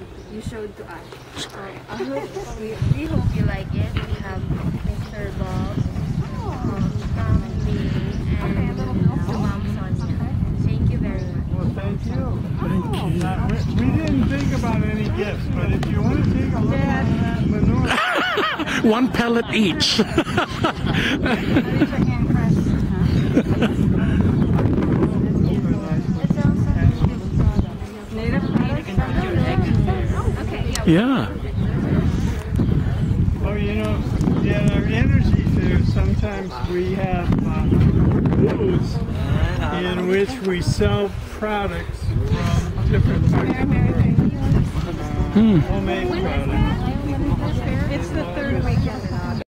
you showed to us. So, we hope you like it. We have Mr. Bob, Mom Lee, and Mom Sonia. Thank you very much. Well, thank you. We didn't think about any gifts, but if you want to take a look at that manure. One pellet each. Yeah. Oh, you know, yeah, our energy fair, sometimes we have booths in which we sell products from different parts of the world. Homemade products. It's the third weekend.